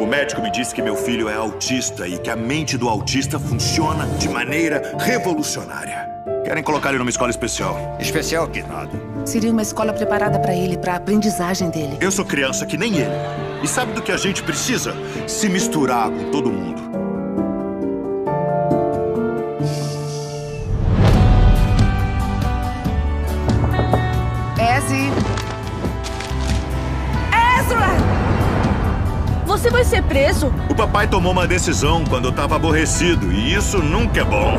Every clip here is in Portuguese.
O médico me disse que meu filho é autista e que a mente do autista funciona de maneira revolucionária. Querem colocar ele numa escola especial. Especial que nada. Seria uma escola preparada para ele, para a aprendizagem dele. Eu sou criança que nem ele. E sabe do que a gente precisa? Se misturar com todo mundo. Ezzy! Ezra! Você vai ser preso? O papai tomou uma decisão quando eu tava aborrecido, e isso nunca é bom.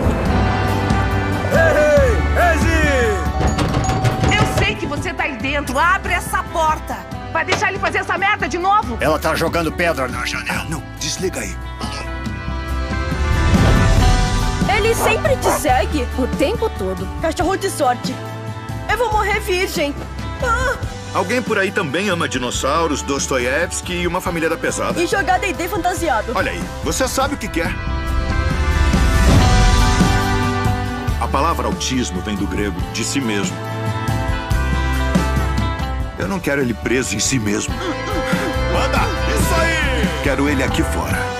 Ei, Ezzy! Eu sei que você tá aí dentro. Abre essa porta. Vai deixar ele fazer essa merda de novo? Ela tá jogando pedra na janela. Não, desliga aí. Ele sempre te segue o tempo todo. Cachorro de sorte. Eu vou morrer virgem. Alguém por aí também ama dinossauros, Dostoiévski e uma família da pesada. E jogar D&D fantasiado. Olha aí, você sabe o que quer. A palavra autismo vem do grego, de si mesmo. Eu não quero ele preso em si mesmo. Manda! Isso aí! Quero ele aqui fora.